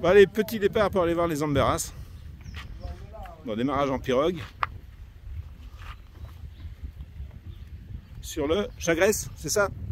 Bon, allez, petit départ pour aller voir les Amberas. Bon, démarrage en pirogue. Sur le Chagresse, c'est ça?